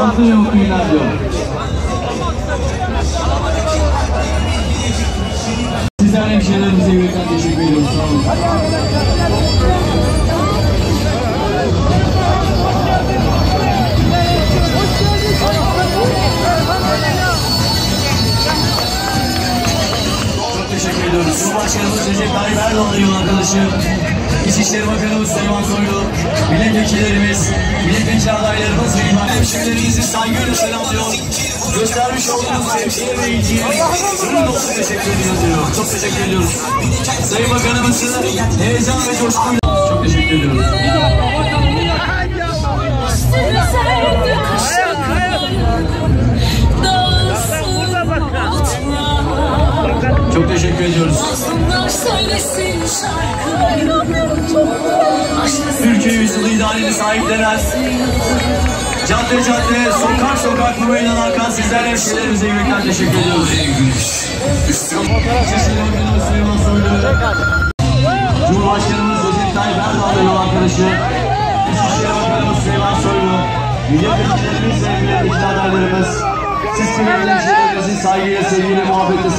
şanslı ve mutlu günler diliyorum. Sizler hemşehrilerimize yürekten teşekkür ediyoruz. Sağ olun. Çok teşekkür ediyoruz. Cumhurbaşkanımız Recep Tayyip Erdoğan'ın yol arkadaşı, İçişleri Bakanımız Süleyman Soylu, milletvekillerimiz, milletvekili adaylarımız ve hemşehrilerimizi saygıyla selamlıyor. Göstermiş olduğunuz sevgiye ve ilgiye bunun olsun teşekkür ediyoruz. Çok teşekkür ediyoruz. Sayın Bakanımızın heyecan ve coşkuyla çok teşekkür ediyoruz. Çok teşekkür ediyoruz. Türkiye Yüzyılı idealini sahiplenen, cadde cadde, sokak sokak bu meydana akan sizler hemşehrilerimize yürekten teşekkür ediyoruz. Süleyman Soylu, Cumhurbaşkanımız Recep Tayyip Erdoğan'la yol arkadaşı, İçişleri Bakanımız Süleyman Soylu, milletvekillerimiz ve milletvekili adaylarımız, siz hemşehrilerimizin saygıyla, sevgiyle, muhabbetle